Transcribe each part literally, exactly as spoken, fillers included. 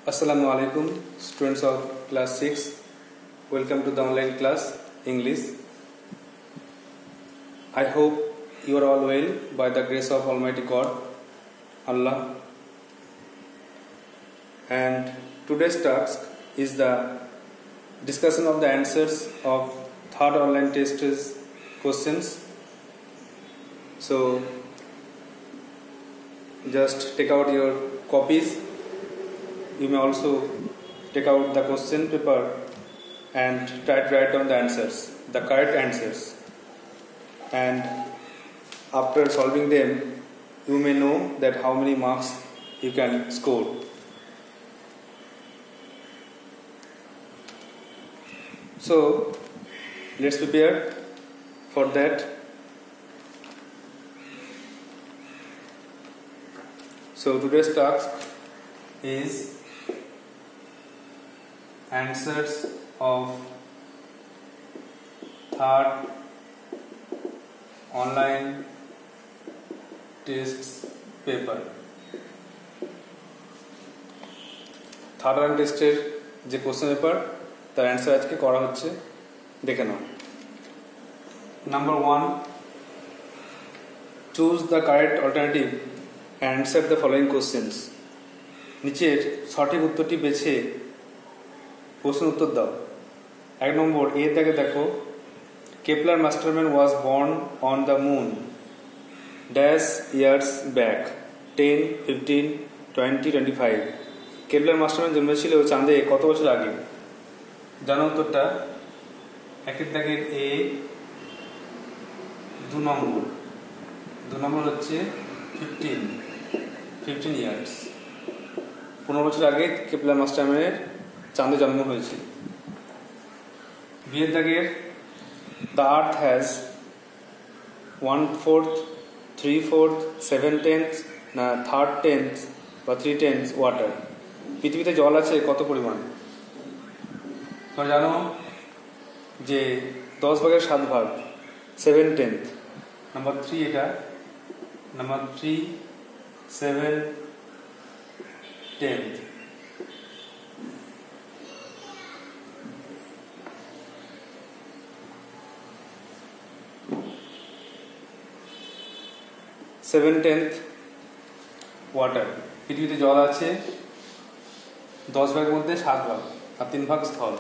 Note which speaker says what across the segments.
Speaker 1: Assalamu alaikum, students of class six. Welcome to the online class English. I hope you are all well by the grace of Almighty God, Allah. And today's task is the discussion of the answers of third online test's questions. So just take out your copies. You may also take out the question paper and try to write down the answers, the correct answers. And after solving them, you may know that how many marks you can score. So let's prepare for that. So today's task is answers of third online tests paper. Third online টেস্টের যে question paper তার answer আজকে করা হচ্ছে, দেখে নাও। Number one, choose the correct alternative and answer the following questions. নিচের সঠিক উত্তরটি বেছে প্রশ্ন উত্তর দাও। এক নম্বর এর দাগে দেখো, Kepler Masterman was born on the moon dash years back, ten, fifteen, twenty, twenty five. Kepler Masterman জন্মেছিল চাঁদে কত বছর আগে? জানো উত্তরটা? একের দাগের এ, দু নম্বর দু নম্বর হচ্ছে ফিফটিন ফিফটিন ইয়ার্স, পনেরো বছর আগে কেপলার মাস্টারম্যানের চাঁদে জন্ম হয়েছে। বিয়ের দাগের the earth has one fourth, three fourth, seven tenth না থার্ড টেন্থ বা থ্রি টেন্থ ওয়াটার। পৃথিবীতে জল আছে কত পরিমাণ? তোমরা জানো যে দশ ভাগের সাত ভাগ, সেভেন টেন্থ। নাম্বার থ্রি এটা, number three seven tenth. Seven tenth water. পৃথিবীতে জল আছে দশ ভাগের মধ্যে সাত ভাগ, আর তিন ভাগ স্থল।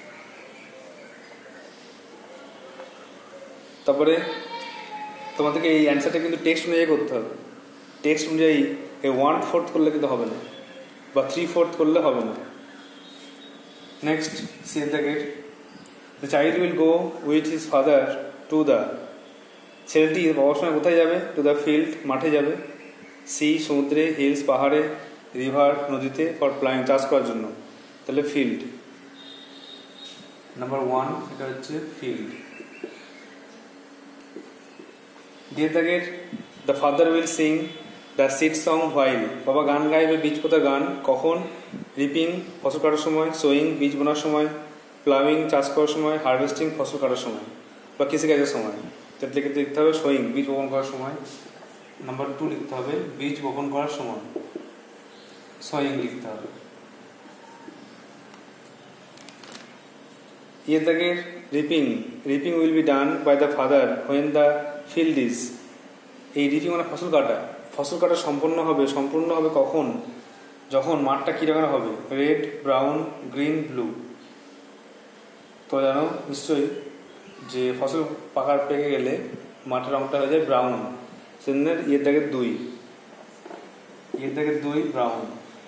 Speaker 1: তারপরে তোমাদেরকে এই অ্যান্সারটা কিন্তু টেক্সট অনুযায়ী করতে হবে। টেক্সট অনুযায়ী এই ওয়ান ফোর্থ করলে কিন্তু হবে না, বা থ্রি ফোর্থ করলে হবে না। Next, see the the child will go with his father to the, ছেলেটি বাবার সময় কোথায় যাবে? টু দ্য ফিল্ড, মাঠে যাবে। সি সমুদ্রে, হিলস পাহাড়ে, রিভার নদীতে, ফর প্লাইং চাষ করার জন্য। তাহলে ফিল্ড নাম্বার ওয়ান, এটা হচ্ছে ফিল্ড। দিয়ে দাগের the father will sing the seed song while, বাবা গান গাইবে বীজ পোতার গান কখন? রিপিং ফসল কাটার সময়, সোয়িং বীজ বোনার সময়, প্লাউইং চাষ করার সময়, হারভেস্টিং ফসল কাটার সময় বা কৃষিকাজের সময়। তাহলে লিখতে হবে সোয়িং বীজ বপন করার সময়। নাম্বার টু লিখতে হবে বীজ বপন করার সময়, সোয়িং লিখতে হবে। ইয়ে দাগের reaping, reaping will be done by the father when the field is, এই রিপিং মানে ফসল কাটা। ফসল কাটা সম্পন্ন হবে সম্পূর্ণ হবে কখন? যখন মাঠটা কী রকমের হবে? Red, brown, green, blue. তো জানো নিশ্চয়ই যে ফসল পাকার পেকে গেলে মাঠের রঙটা হয়ে যায় ব্রাউন। সেজন্য ইয়ের দাগের দুই, ইয়ের দাগের দুই ব্রাউন।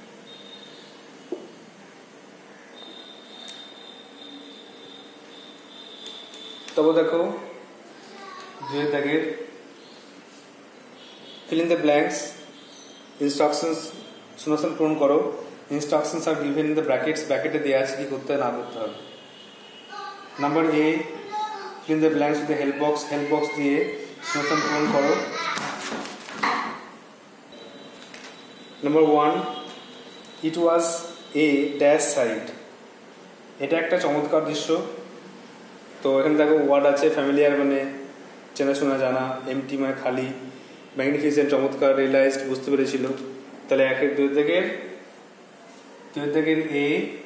Speaker 1: তবে দেখো দুইয়ের দাগের fill in the blanks, instructions শূন্যস্থান পূরণ করো। instructions are given in the brackets, ব্র্যাকেটে দেওয়া আছে কি করতে না করতে হবে। Number A, fill in the blanks with the help box, help box দিয়ে শূন্যস্থান পূরণ করো। Number one, it was a dash side, এটা একটা চমৎকার দৃশ্য। তো এখানে দেখো ওয়ার্ড আছে ফ্যামিলিয়ার মানে চেনাশোনা জানা, এমটি মানে খালি, ম্যাগনিফিসেন্ট চমৎকার, রিয়েলাইজড বুঝতে পেরেছিল। তাহলে এক এক দুই থেকে দুই দাগের এ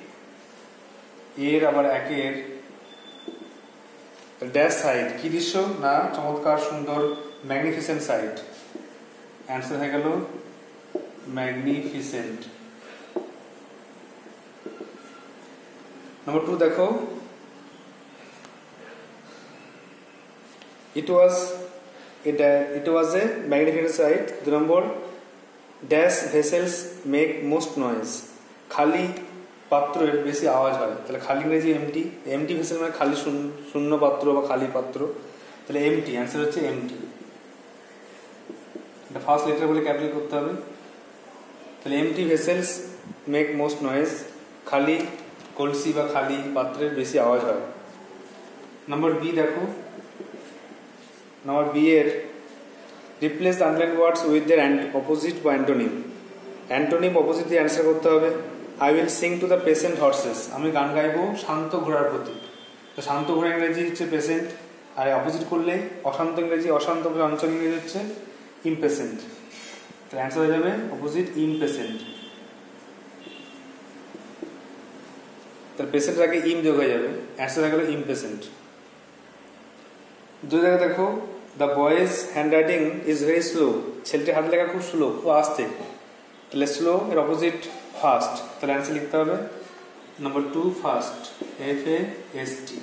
Speaker 1: এর আবার একের ড্যাশ সাইড কি দৃশ্য না চমৎকার সুন্দর ম্যাগনিফিসেন্ট সাইড অ্যান্সার হয়ে গেল ম্যাগনিফিসেন্ট। নম্বর টু দেখো it was it, uh, it was a magnificent sight। দু number dash vessels make most noise খালি পাত্রের বেশি আওয়াজ হয়। তাহলে খালি ইংরেজি এমটি, এমটি ভেসেল মানে খালি শূন্য পাত্র বা খালি পাত্র, তাহলে এমটি অ্যান্সার হচ্ছে এমটি। এটা ফার্স্ট লেটার বলে ক্যাপিটাল করতে হবে। তাহলে empty vessels make most noise খালি কলসি বা খালি পাত্রের বেশি আওয়াজ হয়। নম্বর বি দেখো, নম্বর বি এর replace the underline words with their opposite বা অ্যান্টোনিম। অ্যান্টোনিম অপোজিট দিয়ে অ্যান্সার করতে হবে। I will sing to the patient horses, আমি গান গাইবো শান্ত ঘোড়ার প্রতি। তো শান্ত ঘোড়া ইংরেজি হচ্ছে পেশেন্ট, আর অপোজিট করলে অশান্ত ইংরেজি, অশান্ত অঞ্চল ইংরেজি হচ্ছে ইমপেশেন্ট। তাহলে অ্যান্সার হয়ে যাবে অপোজিট ইমপেশেন্ট। তাহলে পেশেন্টের আগে ইম যোগ হয়ে যাবে, অ্যান্সার হয়ে গেল ইমপেশেন্ট। দুই জায়গায় দেখো the boy's hand writing is very slow, ছেলেটির হাত লেখা খুব স্লো, খুব আস্তে। তাহলে স্লো এর অপোজিট ফাস্ট, তাহলে অ্যান্সার লিখতে হবে number two fast, F A S T.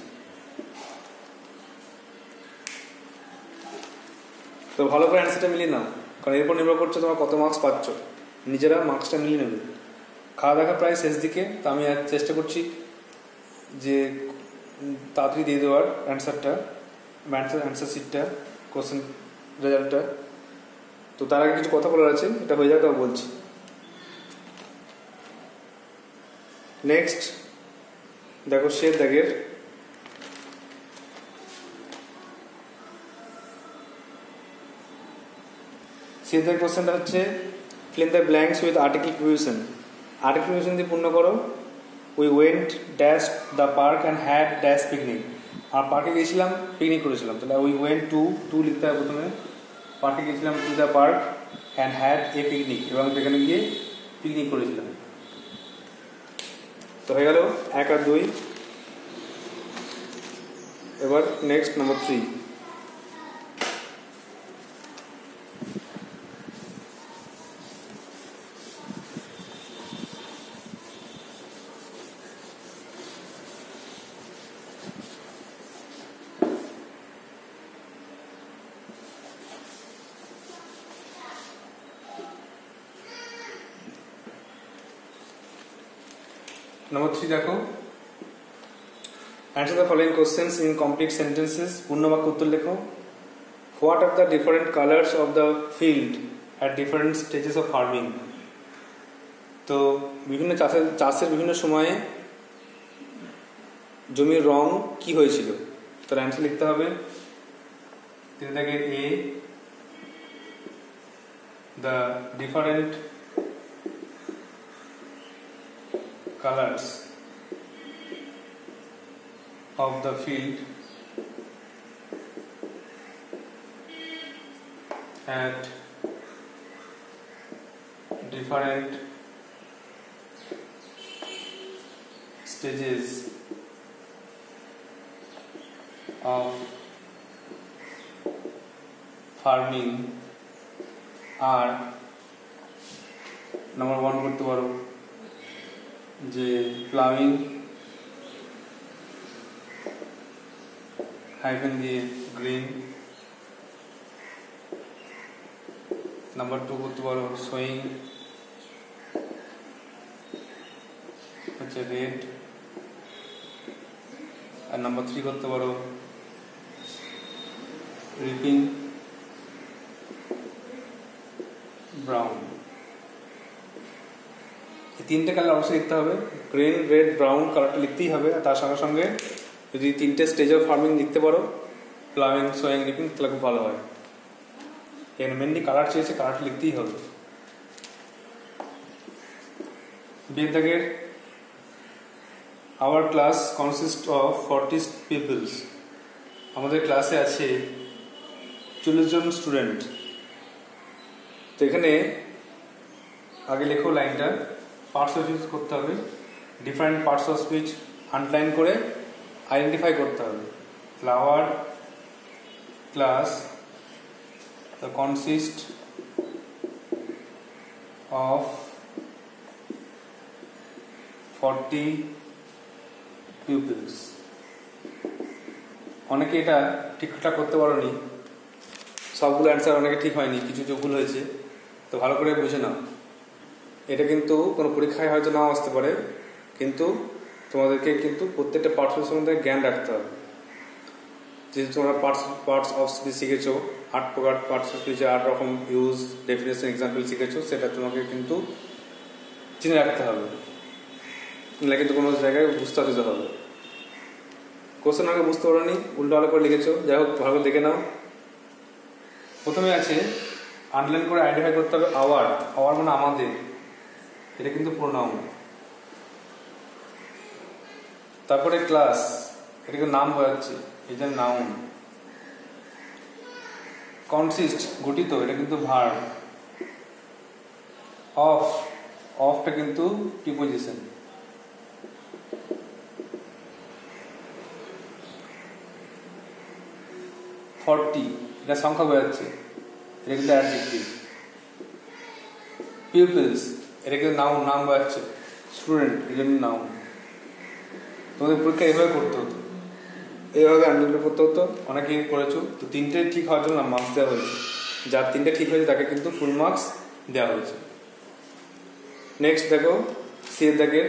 Speaker 1: তো ভালো করে অ্যান্সারটা মিলিয়ে নাও, কারণ এরপর নির্ভর করছে তোমার কত মার্কস পাচ্ছ, নিজেরা মার্কসটা মিলিয়ে নেবে। খাওয়া দেখা প্রায় শেষ দিকে, তো আমি চেষ্টা করছি যে তাড়াতাড়ি দিয়ে দেওয়ার অ্যান্সারটা, অ্যান্সার অ্যান্সার শিটটা, কোশ্চেন রেজাল্টটা। তো তার আগে কিছু কথা বলার আছে, এটা হয়ে যাক তাও বলছি। নেক্সট দেখো শের দাগের শের দাগের কোশ্চেনটা হচ্ছে fill in the blanks with article preposition. Article preposition দিয়ে পূর্ণ করো। We went dash the park and had dash picnic. আর পার্কে গিয়েছিলাম, পিকনিক করেছিলাম। তাহলে উই ওয়েন্ট টু, টু লিখতে হবে প্রথমে। পার্কে গিয়েছিলাম to the park and had a picnic, এবং সেখানে গিয়ে পিকনিক করেছিলাম। তো হয়ে গেল এক আর দুই। এবার next number three. Number three দেখো, answer the following questions in complete sentences। পূর্ণ বাক্য উত্তর লেখো। What are the different colors of the field at different stages of farming? তো বিভিন্ন চাষের চাষের বিভিন্ন সময়ে জমির রং কি হয়েছিল, তার অ্যান্সার লিখতে হবে। তিন দাগের এ, the different colors of the field at different stages of farming are number one করতে পারো যে প্লাউইং হাইফেন দিয়ে গ্রিন। নাম্বার টু করতে পারো সোয়িং হচ্ছে রেড। আর নাম্বার থ্রি করতে পারো রিপিং ব্রাউন। তিনটে কালার অবশ্যই লিখতে হবে, গ্রিন রেড ব্রাউন কালারটা লিখতেই হবে। আর তার সঙ্গে সঙ্গে যদি তিনটে স্টেজ অফ ফার্মিং লিখতে পারো, প্লাউইং সোয়িং রিপিং, তাহলে খুব ভালো হয়। এখানে মেনলি কালার চেয়েছে, কালারটা লিখতেই হবে। বেদাগের our class consist of forty peoples, আমাদের ক্লাসে আছে চল্লিশ জন স্টুডেন্ট। তো এখানে আগে লেখো লাইনটা, পার্টস অফ স্পিচ করতে হবে, different parts of speech underline করে আইডেন্টিফাই করতে হবে। Flower class consist of forty pupils. অনেকে এটা ঠিকঠাক করতে পারোনি, সবগুলো অ্যান্সার অনেকে ঠিক হয়নি, কিছু কিছু ভুল হয়েছে, তো ভালো করে বুঝে নাও। এটা কিন্তু কোনো পরীক্ষায় হয়তো নাও আসতে পারে, কিন্তু তোমাদেরকে কিন্তু প্রত্যেকটা পার্টস সম্বন্ধে জ্ঞান রাখতে হবে। যেহেতু তোমরা পার্টস পার্টস অফ স্পিচ শিখেছো, আট প্রকার পার্টস অফ স্পিচে আট রকম ইউজ, ডেফিনেশন, এক্সাম্পল শিখেছো, সেটা তোমাকে কিন্তু চিনে রাখতে হবে, নাহলে কিন্তু কোনো জায়গায় বুঝতে দিতে হবে। কোশ্চেন আগে বুঝতে পারোনি, উল্টো আলো করে লিখেছো, যাই হোক ভালো দেখে নাও। প্রথমে আছে আন্ডারলাইন করে আইডেন্টিফাই করতে হবে আওয়ার। আওয়ার মানে আমাদের, এটা কিন্তু প্রোনাউন। তারপরে ক্লাস, এটাকে নাম বোঝাচ্ছে, এটা নাউন। কনসিস্ট গঠিত, এটা কিন্তু ভার্ব। অফ, অফটা কিন্তু প্রিপোজিশন। ফর্টি, এটা সংখ্যা বোঝাচ্ছে, এটা কিন্তু অ্যাডজেক্টিভ। পিউপিলস, এটা কিন্তু নাউন, নাম বোঝাচ্ছে। স্টুডেন্ট, এটা কিন্তু নাউন। তোমাদের পরীক্ষা এইভাবে করতে হতো, এইভাবে আন্ডারলাইন করতে হতো। অনেকে করেছো, তো তিনটে ঠিক হওয়ার জন্য মার্কস দেওয়া হয়েছে। যার তিনটে ঠিক হয়েছে তাকে কিন্তু ফুল মার্কস দেওয়া হয়েছে। নেক্সট দেখো সি এর দাগের,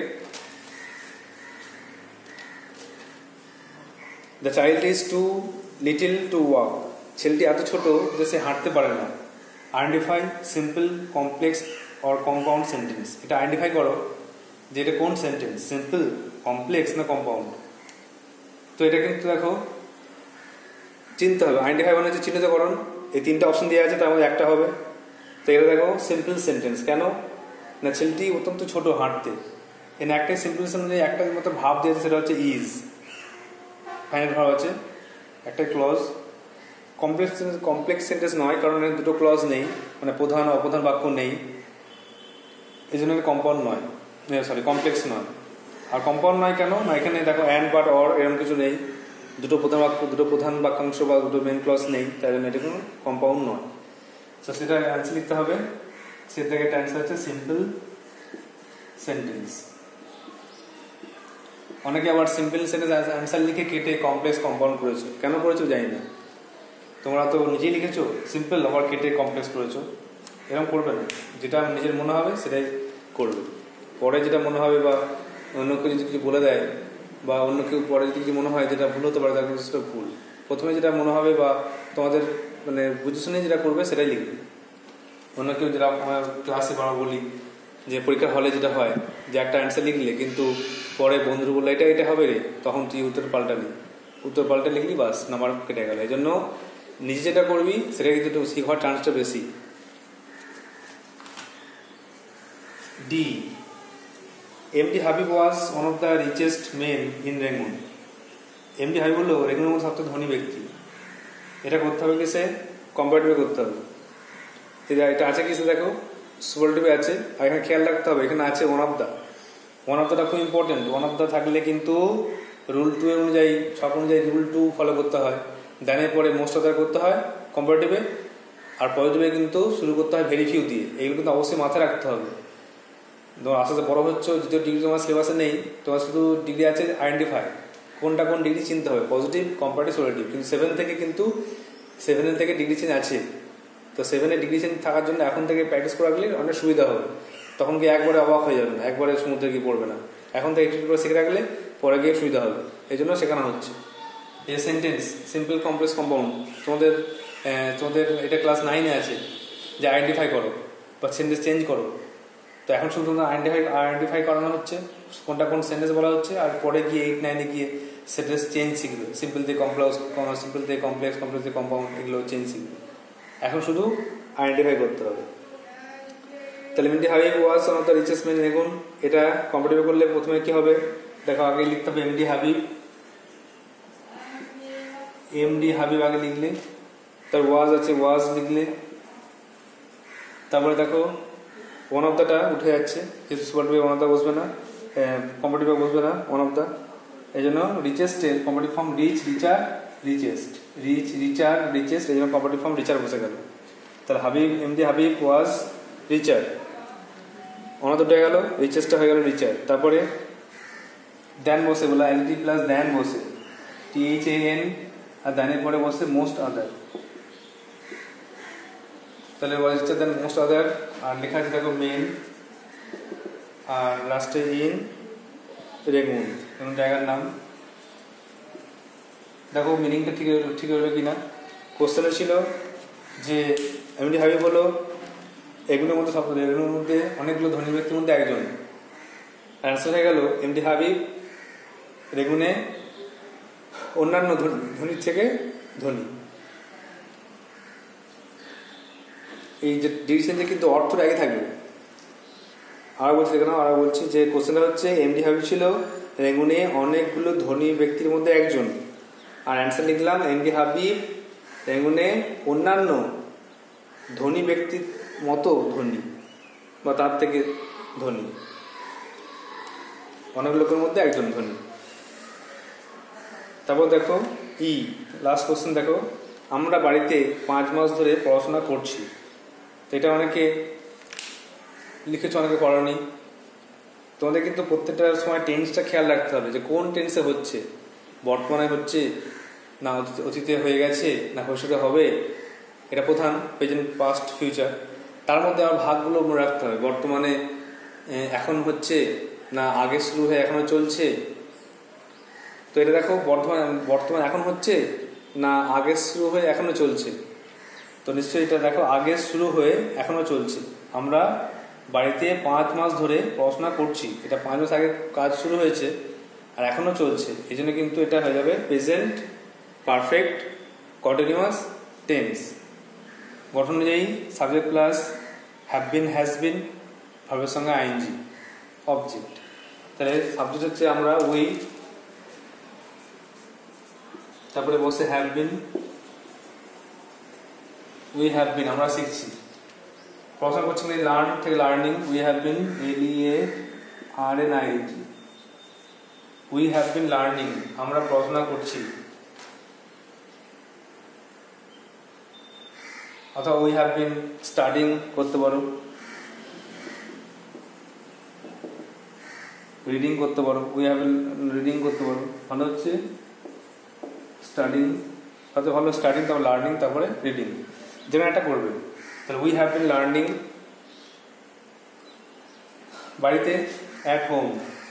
Speaker 1: the child is too little to walk. ছেলেটি এত ছোট যে সে হাঁটতে পারে না। Identify simple, complex or compound sentence. এটা আইডেন্টিফাই করো যে এটা কোন সেন্টেন্স, সিম্পল, কমপ্লেক্স না কম্পাউন্ড। তো এটা কিন্তু দেখো চিনতে হবে। আইডেন্টিফাই মানে হচ্ছে চিহ্নিতকরণ। এই তিনটা অপশন দেওয়া আছে, তার মধ্যে একটা হবে। তো এটা দেখো সিম্পল সেন্টেন্স। কেন না, ছেলেটি অত্যন্ত ছোট হাঁটতে। এর একটাই সিম্পল সেন্টেন্স, একটা মতো ভাব দিয়েছে, সেটা হচ্ছে ইজ। ফাইনাল ভাব আছে, একটা ক্লজ। কমপ্লেক্স কমপ্লেক্স সেন্টেন্স নয়, কারণ এর দুটো ক্লজ নেই, মানে প্রধান অপ্রধান বাক্য নেই, এই জন্য কম্পাউন্ড নয়, সরি কমপ্লেক্স নয়। আর কম্পাউন্ড নয় কেন না, এখানে দেখো অ্যান্ড, বাট, অর এরকম কিছু নেই, দুটো প্রধান বাক্য, দুটো প্রধান বাক্যাংশ বা দুটো মেন ক্লজ নেই, তাই জন্য এটা কোনো কম্পাউন্ড নয়। তো সেটা অ্যান্সার লিখতে হবে। সে থেকে অ্যান্সার হচ্ছে সিম্পল সেন্টেন্স। অনেকে আবার সিম্পল সেন্টেন্স অ্যান্সার লিখে কেটে কমপ্লেক্স কম্পাউন্ড করেছো। কেন করেছো জানি না, তোমরা তো নিজেই লিখেছো সিম্পল, আবার কেটে কমপ্লেক্স করেছো। এরকম করবে না, যেটা নিজের মনে হবে সেটাই করবে। পরে যেটা মনে হবে বা অন্য কেউ যদি কিছু বলে দেয়, বা অন্য কেউ পরে যদি কিছু মনে হয় যেটা ভুল হতে পারে, তার কিন্তু সেটা ভুল। প্রথমে যেটা মনে হবে বা তোমাদের মানে বুঝে শুনে যেটা করবে সেটাই লিখবে। অন্য কেউ যেটা আমার ক্লাসে আমরা বলি যে পরীক্ষার হলে যেটা হয় যে একটা অ্যান্সার লিখলে, কিন্তু পরে বন্ধুর বললো এটা এটা হবে রে, তখন তুই উত্তর পাল্টালি, উত্তর পাল্টে লিখলি, বাস নাম্বার কেটে গেল। এই জন্য নিজে যেটা করবি সেটা কিন্তু ঠিক হওয়ার চান্সটা বেশি। D, MD Habib was one of the richest men in Rangoon. MD Habib হলো রেঙ্গুনের মধ্যে সবচেয়ে ধনী ব্যক্তি। এটা করতে হবে কি, সে কম্পারেটিভে করতে হবে। এটা আছে কি, সে দেখো সুপারলেটিভে আছে, আর এখানে খেয়াল রাখতে হবে এখানে আছে one of the. One of দ্যাটা খুব ইম্পর্টেন্ট। ওয়ান অফ দ্য থাকলে কিন্তু রুল টু এর অনুযায়ী, সব অনুযায়ী রুল টু ফলো করতে হয়। দেনের পরে মোস্ট অফ দ্য করতে হয় কম্পারেটিভে, আর পজিটিভে কিন্তু শুরু করতে হয় ভেরি ফিউ দিয়ে। এগুলো কিন্তু অবশ্যই মাথায় রাখতে হবে। তোমার আস্তে আস্তে বড় হচ্ছে, যদিও ডিগ্রি তোমার সিলেবাসে নেই, তোমার শুধু ডিগ্রি আছে আইডেন্টিফাই, কোনটা কোন ডিগ্রি চিনতে হবে, পজিটিভ, কম্পারেটিভ, সুপারলেটিভ। কিন্তু সেভেন থেকে কিন্তু সেভেনের থেকে ডিগ্রি চেঞ্জ আছে। তো সেভেনে ডিগ্রি চেঞ্জ থাকার জন্য এখন থেকে প্র্যাকটিস করে রাখলে অনেক সুবিধা হবে। তখন গিয়ে একবারে অবাক হয়ে যাবে না, একবারে সমুদ্রে গিয়ে পড়বে না। এখন থেকে একটু করে শিখে রাখলে পরে গিয়ে সুবিধা হবে, এই জন্য শেখানো হচ্ছে। এই সেন্টেন্স সিম্পল, কমপ্লেক্স, কম্পাউন্ড তোমাদের তোমাদের এটা ক্লাস নাইনে আছে যে আইডেন্টিফাই করো বা সেন্টেন্স চেঞ্জ করো। তো এখন শুধু আইডেন্টিফাই আইডেন্টিফাই করানো হচ্ছে কোনটা কোন সেন্টেন্স বলা হচ্ছে, আর পরে গিয়ে এইট নাইনে গিয়ে সেন্টেন্স চেঞ্জ শিখবে। সিম্পল থেকে কমপ্লেক্স, সিম্পল থেকে কমপ্লেক্স, কমপ্লেক্স থেকে কম্পাউন্ড, এগুলো চেঞ্জ শিখবে। এখন শুধু আইডেন্টিফাই করতে হবে। তাহলে MD Habib was one of the richest man দেখুন, এটা কম্পারেটিভ করলে প্রথমে কি হবে দেখো, আগে লিখতে হবে এমডি হাবিব। এমডি হাবিব আগে লিখলে, তার ওয়াজ আছে ওয়াজ লিখলে, তারপরে দেখো ওয়ান অফ দ্যাটা উঠে যাচ্ছে, যেহেতু সুপারটিভে ওয়ান অফ দ্য বসবে না, কম্পারেটিভে বসবে না ওয়ান অফ দ্য, এই জন্য রিচেস্টের comparative form rich, richer, richest, rich, richer, richest, এই জন্য কম্পারেটিভ ফর্ম রিচার বসে গেল। তাহলে Habib, MD Habib was richer, one of the উঠে গেল, রিচেস্টটা হয়ে গেল রিচার। তারপরে দেন বসে বলে এলটি প্লাস দেন বসে, টি এইচ এ এন, আর দেনের পরে বসে মোস্ট আদার, তাহলে ওয়াজ রিচার দেন মোস্ট আদার। আর লেখা আছে দেখো মেন, আর লাস্টে ইন রেগুন এবং জায়গার নাম। দেখো মিনিংটা ঠিক ঠিক হলো কিনা। কোশ্চেনে ছিল যে এমডি হাবিব হলো এগুলোর মধ্যে সব, এগুলোর মধ্যে অনেকগুলো ধনী ব্যক্তির মধ্যে একজন। অ্যান্সার হয়ে গেল এমডি হাবিব রেগুনে অন্যান্য ধনীর থেকে ধনী। এই যে ডিভিশনটা কিন্তু অর্থটা আগে থাকবে। আরো বলছি দেখো, আরো বলছি যে কোশ্চেনটা হচ্ছে এমডি হাবিব ছিল রেগুনে অনেকগুলো ধনী ব্যক্তির মধ্যে একজন, আর অ্যান্সার লিখলাম এমডি হাবিব রেগুনে অন্যান্য ধনী ব্যক্তির মতো ধনী বা তার থেকে ধনী, অনেক লোকের মধ্যে একজন ধনী। তারপর দেখো ই লাস্ট কোশ্চেন দেখো, আমরা বাড়িতে পাঁচ মাস ধরে পড়াশোনা করছি। তো এটা অনেকে লিখেছ, অনেকে পড়ানি। তোমাদের কিন্তু প্রত্যেকটার সময় টেন্সটা খেয়াল রাখতে হবে যে কোন টেন্সে হচ্ছে, বর্তমানে হচ্ছে না অতীতে হয়ে গেছে না ভবিষ্যতে হবে, এটা প্রধান, প্রেজেন্ট, পাস্ট, ফিউচার। তার মধ্যে আমার ভাগগুলো মনে রাখতে হবে, বর্তমানে এখন হচ্ছে না আগে শুরু হয়ে এখনো চলছে। তো এটা দেখো বর্তমান বর্তমান এখন হচ্ছে না আগে শুরু হয়ে এখনো চলছে। তো নিশ্চয়ই এটা দেখো আগে শুরু হয়ে এখনো চলছে। আমরা বাড়িতে পাঁচ মাস ধরে পড়াশোনা করছি, এটা পাঁচ মাস আগে কাজ শুরু হয়েছে আর এখনো চলছে, এই জন্য কিন্তু এটা হয়ে যাবে প্রেজেন্ট পারফেক্ট কন্টিনিউয়াস টেন্স। গঠন অনুযায়ী subject plus have been, has been, ভার্বের সঙ্গে আইএনজি, অবজেক্ট। তাহলে সাবজেক্ট হচ্ছে আমরা উই, তারপরে বসে have been, we have been আমরা শিখছি। পড়াশোনা করছি মানে লার্ন থেকে learning, we have been, L E A R N I N G, we have been learning আমরা পড়াশোনা করছি। অথবা উই হ্যাভ বিন স্টাডিং করতে পারো, রিডিং করতে পারো, উই হ্যাভ বিন রিডিং করতে পারো। ভালো হচ্ছে স্টাডিং, হয়তো ভালো স্টাডিং, তারপর লার্নিং, তারপরে রিডিং, যেখানে একটা করবে। তাহলে উই হ্যাভ বিন লার্নিং বাড়িতে, at home,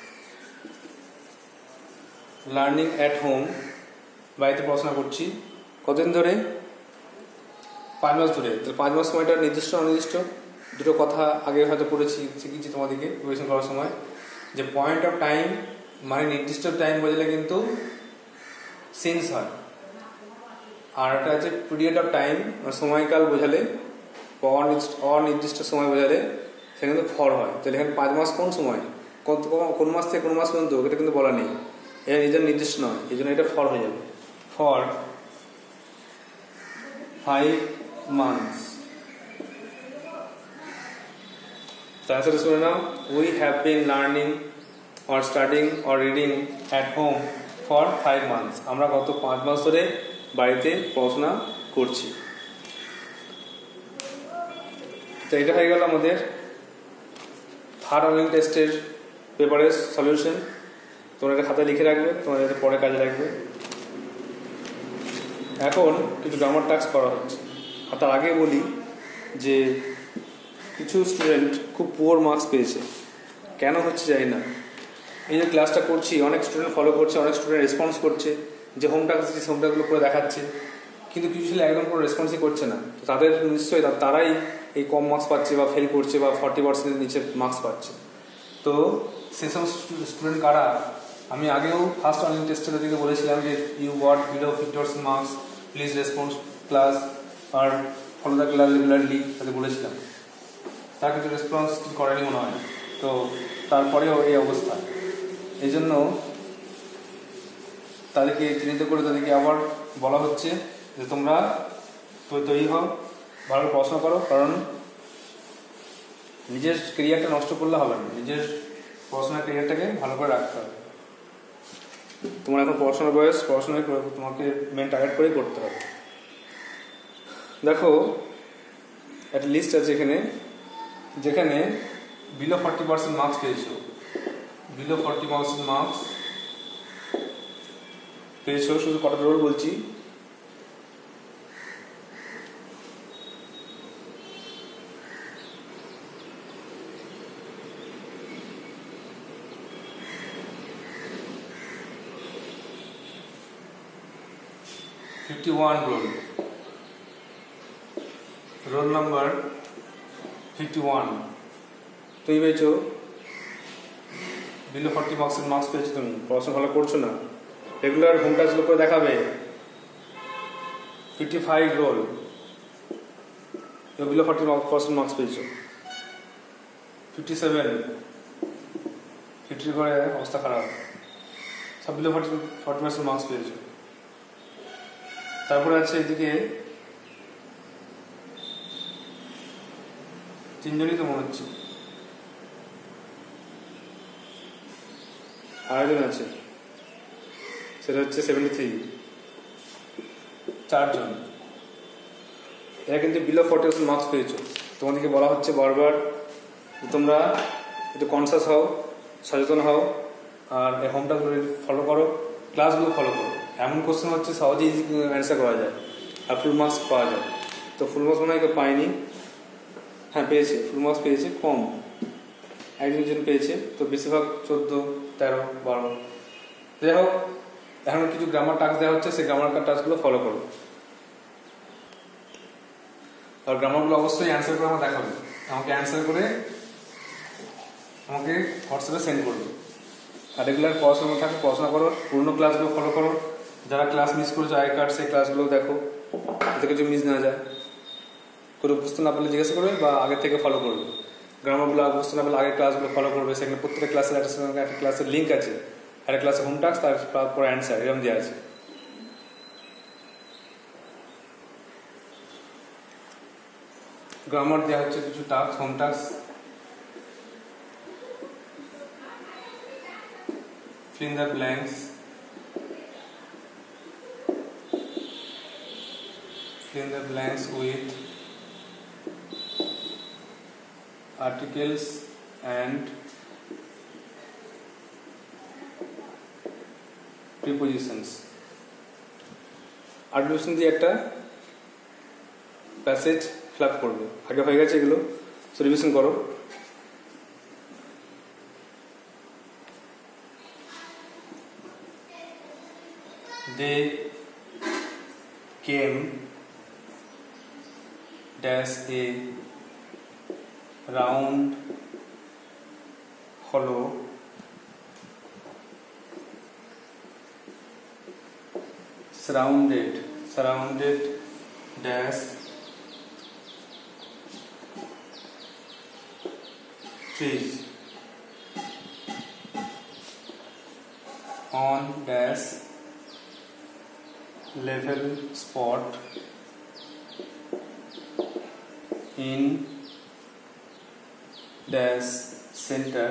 Speaker 1: learning at home বাড়িতে পড়াশোনা করছি। কতদিন ধরে? পাঁচ মাস ধরে। তাহলে পাঁচ মাস সময়টা নির্দিষ্ট অনির্দিষ্ট, দুটো কথা আগে হয়তো পড়েছি, শিখিয়েছি তোমাদেরকে প্রিপারেশন করার সময়, যে পয়েন্ট অফ টাইম মানে নির্দিষ্ট টাইম বোঝালে কিন্তু সিন্স হয়, আর একটা আছে পিরিয়ড অফ টাইম সময়কাল বোঝালে, অনির্দিষ্ট সময় বোঝালে সেটা কিন্তু ফর হয়। তাহলে এখানে পাঁচ মাস কোন সময়, কোন মাস থেকে কোন মাস পর্যন্ত, এটা কিন্তু বলা নেই, এটা নিজের নির্দিষ্ট নয়, এই জন্য এটা ফর হয়ে যাবে। For five months. তাহলে শুনে নাও, we have been learning or studying or reading at home for five months. আমরা গত পাঁচ মাস ধরে বাড়িতে পড়াশোনা করছি। তো এটা হয়ে গেল আমাদের থার্ড অনলাইন টেস্টের পেপারের সলিউশন। তোমরা এটা খাতায় লিখে রাখবে, তোমাদের এটা পরে কাজে লাগবে। এখন কিছু গ্রামার টাস্ক করা হচ্ছে। আর তার আগে বলি যে কিছু স্টুডেন্ট খুব পুয়ার মার্কস পেয়েছে, কেন হচ্ছে জানি না। এই যে ক্লাসটা করছি, অনেক স্টুডেন্ট ফলো করছে, অনেক স্টুডেন্ট রেসপন্স করছে, যে হোম টাস্ক দিচ্ছে হোম টাস্কগুলো করে দেখাচ্ছে, কিন্তু কিছু ছেলে একদম কোনো রেসপন্সই করছে না। তো তাদের নিশ্চয়ই তারাই এই কম মার্কস পাচ্ছে বা ফেল করছে বা ফর্টি পার্সেন্টের নিচে মার্কস পাচ্ছে। তো সেসব স্টুডেন্ট কারা, আমি আগেও ফার্স্ট অনলাইন টেস্টের দিকে বলেছিলাম যে you got below fifty percent marks, please response class আর ফলো দ্য ক্লাস রেগুলারলি, তাদের বলেছিলাম। তার কিছু রেসপন্স করেনি মনে হয়, তো তারপরেও এই অবস্থা। এই জন্য তাদেরকে চিহ্নিত করে তাদেরকে আবার বলা হচ্ছে যে তোমরা তৈরি হও, ভালো পড়াশোনা করো, কারণ নিজের ক্যারিয়ারটা নষ্ট করলে হবে না, নিজের পড়াশোনার ক্যারিয়ারটাকে ভালো করে রাখতে হবে। তোমার এখন পড়াশোনার বয়স, পড়াশোনায় তোমাকে মেন টার্গেট করেই করতে হবে। দেখো একটা লিস্ট আছে এখানে, যেখানে বিলো ফর্টি পার্সেন্ট মার্কস পেয়েছো, বিলো ফর্টি পার্সেন্ট মার্কস পেয়েছো, শুধু কটা রোল বলছি। Fifty one roll, roll number fifty one তুমি পেয়েছো, বিলো ফর্টি পার্সেন্ট মার্কস পেয়েছো। তুমি পড়াশোনা ভালো করছো না, রেগুলার হোম টাস্কগুলো করে দেখাবে। Fifty five roll, below forty percent marks পেয়েছো। ফিফটি সেভেন, ফিফটির ঘরে অবস্থা খারাপ, সব below forty forty percent marks পেয়েছো। তারপরে আছে এদিকে তিনজনই তো মনে হচ্ছে, আরেকজন আছে, সেটা হচ্ছে সেভেন্টি থ্রি, চারজন। এরা কিন্তু বিলো ফর্টি পার্সেন্ট মার্কস পেয়েছো। তোমাদেরকে বলা হচ্ছে বারবার তোমরা একটু কনসাস হও, সচেতন হও, আর এই হোমটাগুলো ফলো করো, ক্লাসগুলো ফলো করো। এমন কোশ্চেন হচ্ছে সহজেই ইজি অ্যান্সার করা যায় আর ফুল মার্কস পাওয়া যায়। তো ফুল মার্কস মনে হয় কেউ পায়নি, হ্যাঁ পেয়েছে, ফুল মার্কস পেয়েছে কম, একজন জন পেয়েছে। তো বেশিরভাগ চোদ্দো, তেরো, বারো। যাই হোক, এখন কিছু গ্রামার টাস্ক দেওয়া হচ্ছে, সেই গ্রামার টাস্কগুলো ফলো করো। আর গ্রামারগুলো অবশ্যই অ্যান্সার করে আমার দেখাবে, আমাকে অ্যান্সার করে আমাকে হোয়াটসঅ্যাপে সেন্ড করবে। আর রেগুলার পড়াশোনা থাকে, পড়াশোনা করো, পুরোনো ক্লাসগুলো ফলো করো। যারা ক্লাস মিস করেছো আই কার্ড, সেই ক্লাসগুলো দেখো, যাতে কিছু মিস না যায়। করে বুঝতে না পারলে জিজ্ঞাসা করবে বা আগে থেকে ফলো করবে। গ্রামারগুলো বুঝতে না পারলে আগের ক্লাসগুলো ফলো করবে। সেখানে প্রত্যেকটা ক্লাসের একটা একটা ক্লাসের লিঙ্ক আছে, একটা ক্লাসের হোম টাস্ক, তারপর অ্যান্সার এরকম দেওয়া আছে। গ্রামার দেওয়া হচ্ছে কিছু task, home task. fill in the blanks, fill in the blanks with articles and prepositions. Articulation দিয়ে একটা প্যাসেজ ফিল আপ করবে। আগে হয়ে গেছে এগুলো, সো রিভিশন করো। They came dash a round hollow surrounded surrounded dash trees on dash level spot in dash center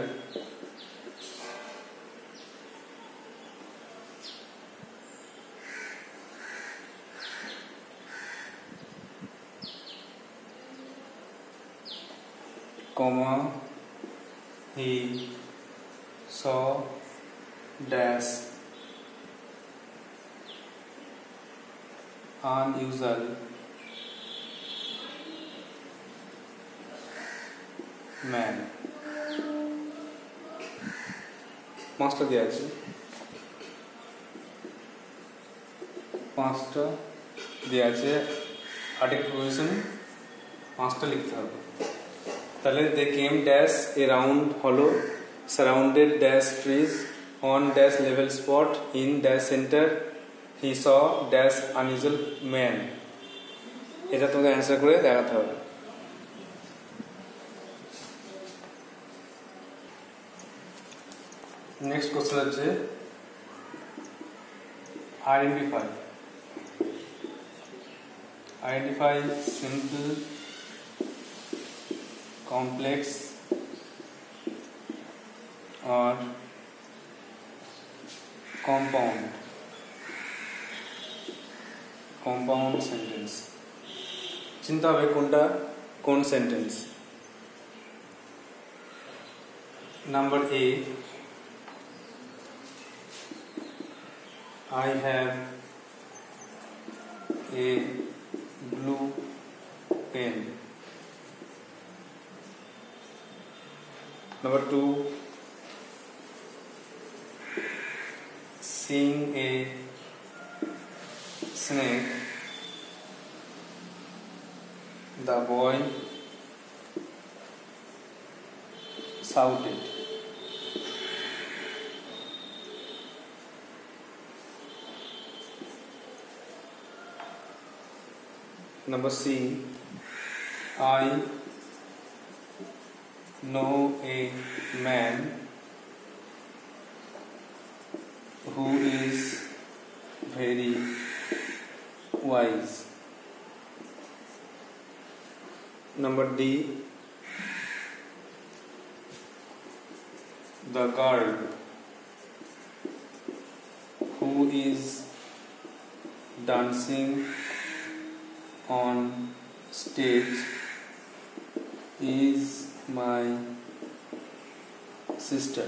Speaker 1: comma he saw dash unusual man. পাঁচটা দেওয়া আছে, পাঁচটা দেওয়া আছে আর্টিকেল প্রিপোজিশন পাঁচটা লিখতে হবে। তাহলে they came dash a round হলো surrounded dash trees on dash level spot in dash centre he saw dash unusual man. এটা তোমাকে অ্যান্সার করে দেখাতে হবে। নেক্সট কোশ্চেন হচ্ছে identify identify simple complex or compound compound sentence চিন্তা হবে কোনটা কোন sentence number A I have a blue pen. Number two, seeing a snake, the boy shouted. Number C, I know a man who is very wise. Number D, the girl who is dancing on stage is my sister.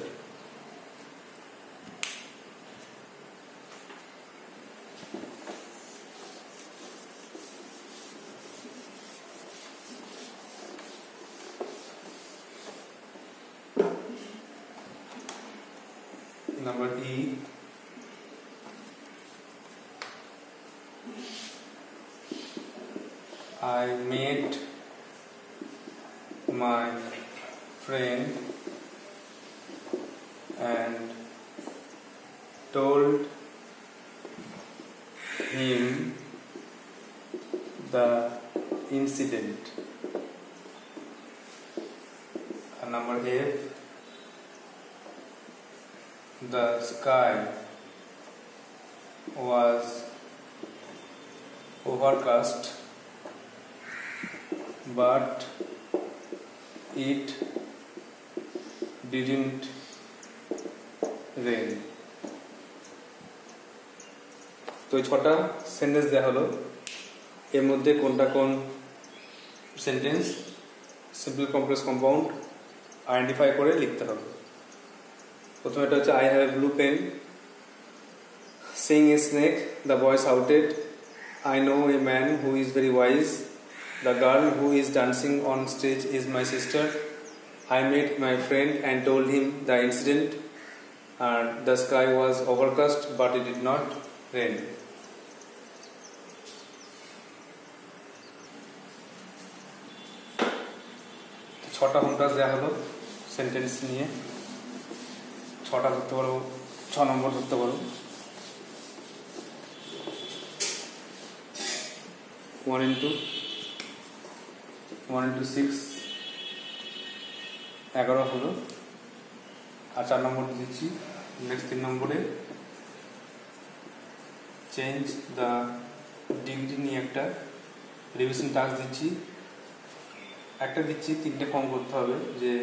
Speaker 1: Number E, I met my friend and told him the incident. And number F, the sky was overcast but it didn't rain. তো এই ছটা sentence দেওয়া হলো এর মধ্যে কোনটা কোন sentence simple complex compound identify করে লিখতে হবে প্রথমে এটা হচ্ছে I have a blue pen seeing a snake the boy shouted I know a man who is very wise The girl who is dancing on stage is my sister. I met my friend and told him the incident. And the sky was overcast, but it did not rain. ছটা home task দেওয়া হলো sentence নিয়ে ছটা ধরতে পারো ছ নম্বর ধরতে পারো one into one into six এগারো হলো আর চার নম্বর দিচ্ছি নেক্সট তিন নম্বরে চেঞ্জ দ্য ডিগ্রি নিয়ে একটা রিভিশন টাস্ক দিচ্ছি একটা দিচ্ছি তিনটে ফর্ম করতে হবে যে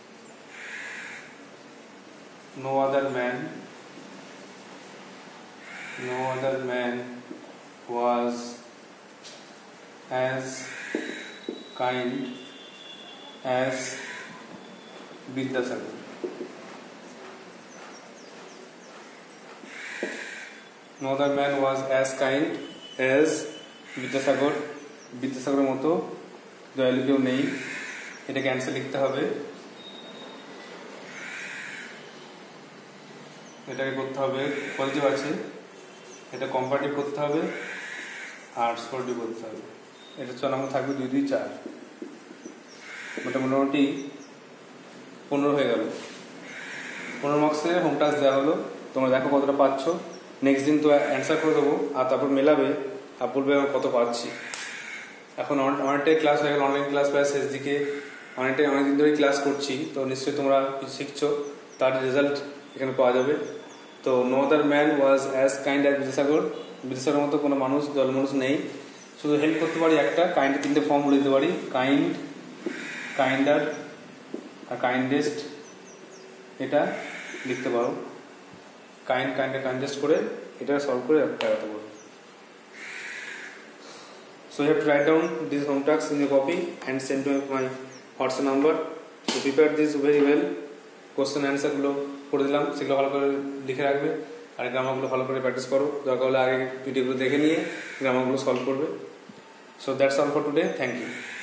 Speaker 1: no other man no other man was as kind as Vidyasagar. No other man was as kind as Vidyasagar. Vidyasagar মতো দয়ালু কেউ নেই এটাকে অ্যান্সার লিখতে হবে এটাকে করতে হবে পজিটিভ আছে এটা কম্পারেটিভ করতে হবে আর সল্টিভ করতে হবে এটা ছ নম্বর থাকবে দুই দুই চার ওটা মোটামুটি পনেরো হয়ে গেল পনেরো মার্কসের হোম টাস্ক দেওয়া হলো তোমরা দেখো কতটা পাচ্ছ নেক্সট দিন তো অ্যান্সার করে দেবো আর তারপর মেলাবে আর বলবে আমি কত পাচ্ছি এখন অনেকটাই ক্লাস হয়ে গেল অনলাইন ক্লাস প্রায় শেষ দিকে অনেকটাই অনেকদিন ধরেই ক্লাস করছি তো নিশ্চয়ই তোমরা কিছু শিখছো তার রেজাল্ট এখানে পাওয়া যাবে তো no other man was as kind as Vidyasagar বিদ্যাসাগরের মতো কোনো মানুষ দল মানুষ নেই শুধু হেল্প করতে পারি একটা কাইন্ড তিনটে ফর্ম বলে দিতে পারি কাইন্ড কাইন্ডার আর কাইন্ডেস্ট এটা লিখতে পারো। কাইন্ড কাইন্ডার কাইন্ডেস্ট করে এটা সলভ করে দেখাতে পারো। So you have to write down these home tasks in your copy and send to my WhatsApp number. So prepare this very well. Question answer গুলো করে দিলাম, সেগুলো ভালো করে লিখে রাখবে আর গ্রামারগুলো ভালো করে প্র্যাকটিস করো। দরকার হলে আগে ভিডিওগুলো দেখে নিয়ে গ্রামারগুলো সলভ করবে। So that's all for today. Thank you.